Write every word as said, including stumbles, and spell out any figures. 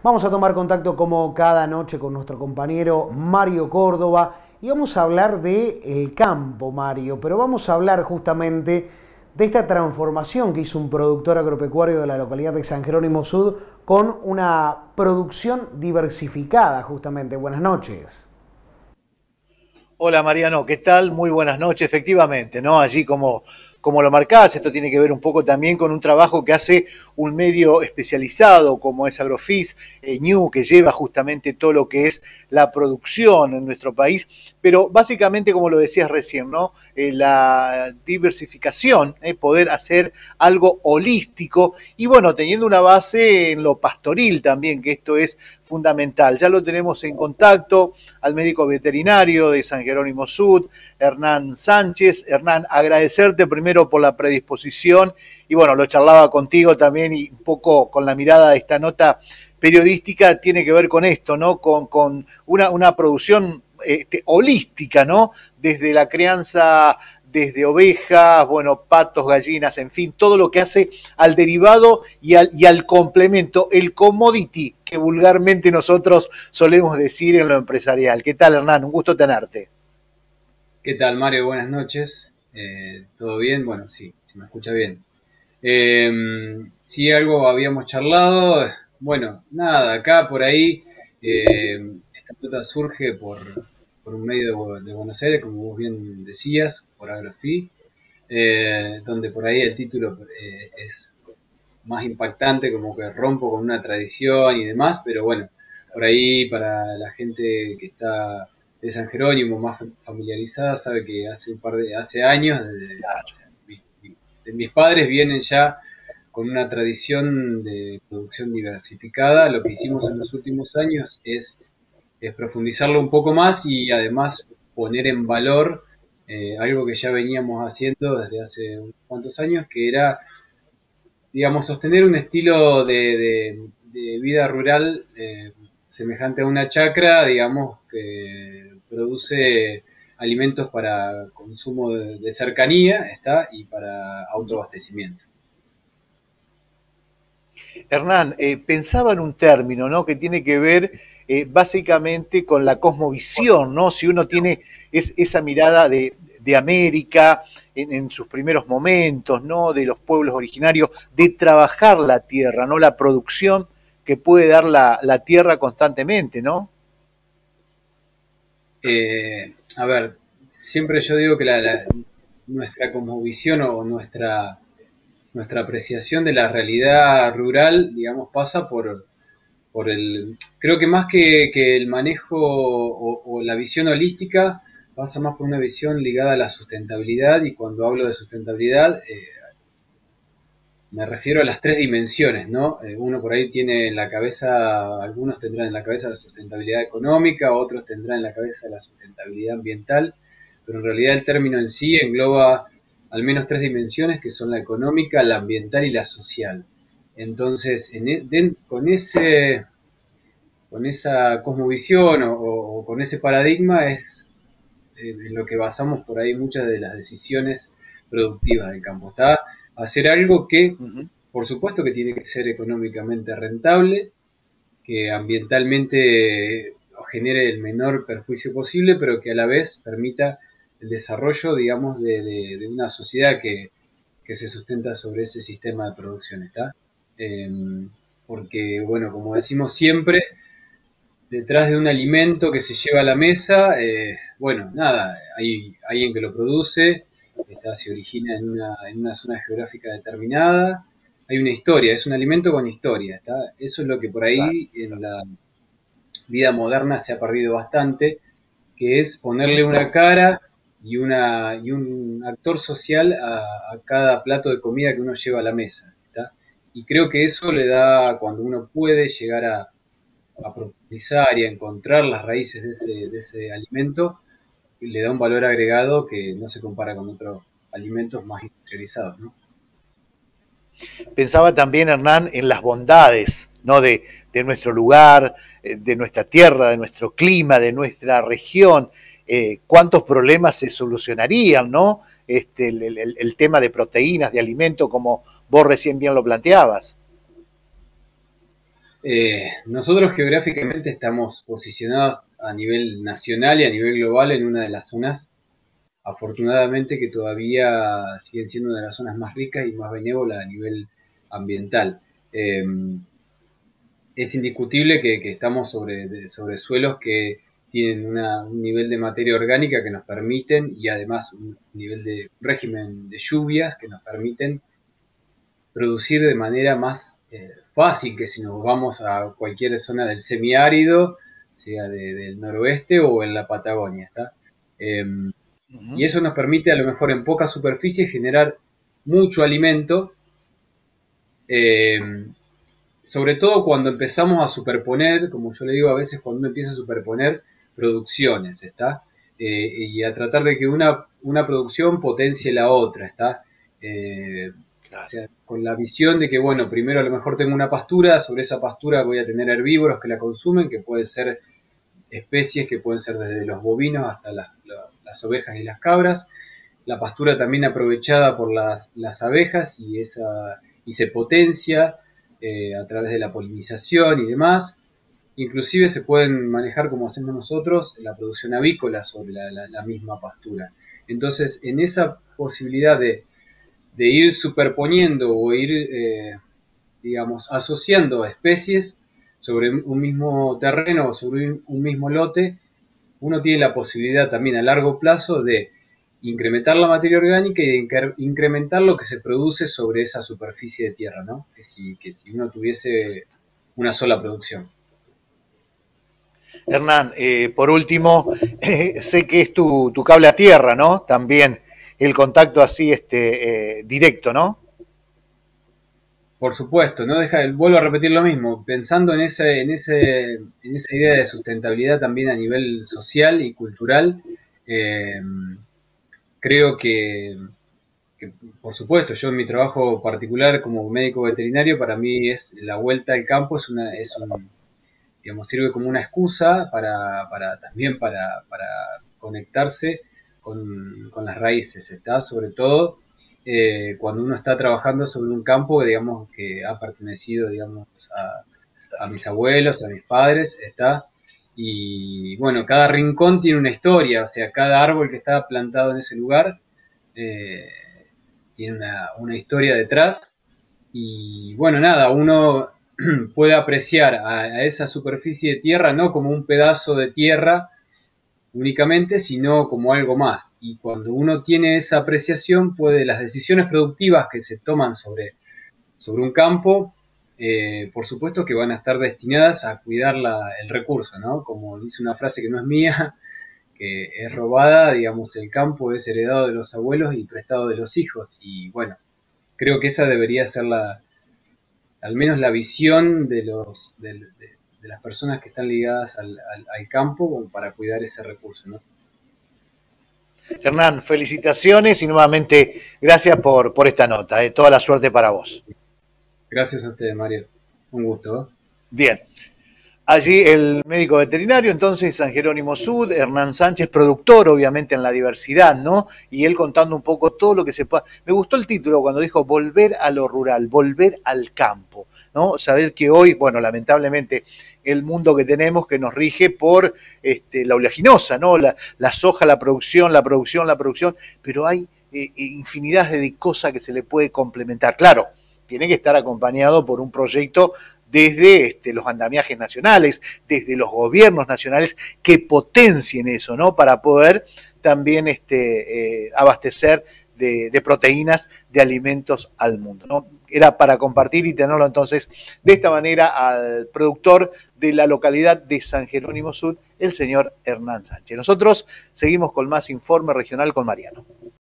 Vamos a tomar contacto como cada noche con nuestro compañero Mario Córdoba y vamos a hablar de el campo, Mario, pero vamos a hablar justamente de esta transformación que hizo un productor agropecuario de la localidad de San Jerónimo Sud con una producción diversificada justamente. Buenas noches. Hola Mariano, ¿qué tal? Muy buenas noches. Efectivamente, ¿no? Allí como, como lo marcás, esto tiene que ver un poco también con un trabajo que hace un medio especializado como es Agrofis, eh, New, que lleva justamente todo lo que es la producción en nuestro país, pero básicamente, como lo decías recién, ¿no? Eh, la diversificación, eh, poder hacer algo holístico y bueno, teniendo una base en lo pastoril también, que esto es fundamental. Ya lo tenemos en contacto al médico veterinario de San Jerónimo Sud, Hernán Sánchez. Hernán, agradecerte primero por la predisposición y bueno, lo charlaba contigo también y un poco con la mirada de esta nota periodística tiene que ver con esto, ¿no? Con, con una, una producción este, holística, ¿no? Desde la crianza desde ovejas, bueno, patos, gallinas, en fin, todo lo que hace al derivado y al, y al complemento, el commodity que vulgarmente nosotros solemos decir en lo empresarial. ¿Qué tal, Hernán? Un gusto tenerte. ¿Qué tal, Mario? Buenas noches. Eh, ¿todo bien? Bueno, sí, se me escucha bien. Eh, sí, algo habíamos charlado. Bueno, nada, acá por ahí eh, esta nota surge por, por un medio de, de Buenos Aires, como vos bien decías, por Agrofi, eh, donde por ahí el título eh, es más impactante, como que rompo con una tradición y demás, pero bueno, por ahí para la gente que está de San Jerónimo más familiarizada sabe que hace un par de hace años desde, o sea, mi, mi, de mis padres vienen ya con una tradición de producción diversificada. Lo que hicimos en los últimos años es, es profundizarlo un poco más y además poner en valor eh, algo que ya veníamos haciendo desde hace unos cuantos años, que era, digamos, sostener un estilo de, de, de vida rural eh, semejante a una chacra, digamos, que produce alimentos para consumo de, de cercanía, ¿está? Y para autoabastecimiento. Hernán, eh, pensaba en un término, ¿no? Que tiene que ver eh, básicamente con la cosmovisión, ¿no? Si uno tiene es, esa mirada de, de América en, en, sus primeros momentos, ¿no? De los pueblos originarios, de trabajar la tierra, ¿no? La producción que puede dar la, la tierra constantemente, ¿no? Eh, a ver, siempre yo digo que la, la, nuestra cosmovisión o nuestra nuestra apreciación de la realidad rural, digamos, pasa por, por el, creo que más que, que el manejo o, o la visión holística, pasa más por una visión ligada a la sustentabilidad, y cuando hablo de sustentabilidad, eh, me refiero a las tres dimensiones, ¿no? Eh, uno por ahí tiene en la cabeza, algunos tendrán en la cabeza la sustentabilidad económica, otros tendrán en la cabeza la sustentabilidad ambiental, pero en realidad el término en sí engloba al menos tres dimensiones, que son la económica, la ambiental y la social. Entonces, en, de, con ese con esa cosmovisión o, o, o con ese paradigma es eh, en lo que basamos por ahí muchas de las decisiones productivas del campo. Está hacer algo que, Uh -huh. por supuesto, que tiene que ser económicamente rentable, que ambientalmente genere el menor perjuicio posible, pero que a la vez permita el desarrollo, digamos, de, de, de una sociedad que, que se sustenta sobre ese sistema de producción, ¿está? Eh, porque, bueno, como decimos siempre, detrás de un alimento que se lleva a la mesa, eh, bueno, nada, hay alguien que lo produce, está, se origina en una, en una zona geográfica determinada, hay una historia, es un alimento con historia, ¿está? Eso es lo que por ahí en la vida moderna se ha perdido bastante, que es ponerle una cara y, una, y un actor social a, a cada plato de comida que uno lleva a la mesa, ¿está? Y creo que eso le da, cuando uno puede llegar a a profundizar y a encontrar las raíces de ese, de ese alimento, le da un valor agregado que no se compara con otros alimentos más industrializados, ¿no? Pensaba también, Hernán, en las bondades, ¿no? de, de nuestro lugar, de nuestra tierra, de nuestro clima, de nuestra región. Eh, cuántos problemas se solucionarían, ¿no? Este, el, el, el tema de proteínas, de alimento, como vos recién bien lo planteabas. Eh, nosotros geográficamente estamos posicionados a nivel nacional y a nivel global en una de las zonas, afortunadamente, que todavía siguen siendo una de las zonas más ricas y más benévolas a nivel ambiental. Eh, es indiscutible que, que estamos sobre, sobre suelos que tienen una, un nivel de materia orgánica que nos permiten, y además un nivel de régimen de lluvias que nos permiten producir de manera más eh, fácil que si nos vamos a cualquier zona del semiárido, sea de, del noroeste o en la Patagonia, ¿está? Eh, uh-huh. Y eso nos permite a lo mejor en poca superficie generar mucho alimento, eh, sobre todo cuando empezamos a superponer, como yo le digo a veces, cuando uno empieza a superponer producciones, ¿está? Eh, y a tratar de que una, una producción potencie la otra, ¿está? Eh, O sea, con la visión de que, bueno, primero a lo mejor tengo una pastura, sobre esa pastura voy a tener herbívoros que la consumen, que pueden ser especies que pueden ser desde los bovinos hasta las, las ovejas y las cabras. La pastura también aprovechada por las, las abejas y, esa, y se potencia eh, a través de la polinización y demás. Inclusive se pueden manejar, como hacemos nosotros, la producción avícola sobre la, la, la misma pastura. Entonces, en esa posibilidad de de ir superponiendo o ir, eh, digamos, asociando especies sobre un mismo terreno o sobre un mismo lote, uno tiene la posibilidad también a largo plazo de incrementar la materia orgánica y de incrementar lo que se produce sobre esa superficie de tierra, ¿no? Que si, que si uno tuviese una sola producción. Hernán, eh, por último, eh, sé que es tu, tu cable a tierra, ¿no? También el contacto así este, eh, directo, ¿no? Por supuesto, no deja, vuelvo a repetir lo mismo, pensando en ese, en ese, en esa idea de sustentabilidad también a nivel social y cultural, eh, creo que, que, por supuesto, yo en mi trabajo particular como médico veterinario, para mí es la vuelta al campo, es una, es un, digamos, sirve como una excusa para, para también para, para conectarse Con, con las raíces, está sobre todo eh, cuando uno está trabajando sobre un campo, digamos, que ha pertenecido, digamos, a, a mis abuelos, a mis padres, está, y bueno, cada rincón tiene una historia, o sea, cada árbol que está plantado en ese lugar eh, tiene una, una historia detrás, y bueno, nada, uno puede apreciar a, a esa superficie de tierra no como un pedazo de tierra únicamente, sino como algo más. Y cuando uno tiene esa apreciación, puede las decisiones productivas que se toman sobre, sobre un campo, eh, por supuesto que van a estar destinadas a cuidar la, el recurso, ¿no? Como dice una frase que no es mía, que es robada, digamos, el campo es heredado de los abuelos y prestado de los hijos. Y bueno, creo que esa debería ser la, al menos la visión de los, de, de, de las personas que están ligadas al, al, al campo para cuidar ese recurso, ¿no? Hernán, felicitaciones y nuevamente gracias por, por esta nota. Eh. Toda la suerte para vos. Gracias a ustedes, Mario. Un gusto. ¿eh? Bien. Allí el médico veterinario, entonces, San Jerónimo Sud, Hernán Sánchez, productor, obviamente, en la diversidad, ¿no? Y él contando un poco todo lo que se pueda. Me gustó el título cuando dijo volver a lo rural, volver al campo, ¿no? Saber que hoy, bueno, lamentablemente, el mundo que tenemos que nos rige por este, la oleaginosa, ¿no? La, la soja, la producción, la producción, la producción, pero hay eh, infinidad de cosas que se le puede complementar. Claro, tiene que estar acompañado por un proyecto desde este, los andamiajes nacionales, desde los gobiernos nacionales que potencien eso, ¿no? Para poder también este, eh, abastecer de, de proteínas, de alimentos al mundo, ¿no? Era para compartir y tenerlo entonces de esta manera al productor de la localidad de San Jerónimo Sud, el señor Hernán Sánchez. Nosotros seguimos con más informe regional con Mariano.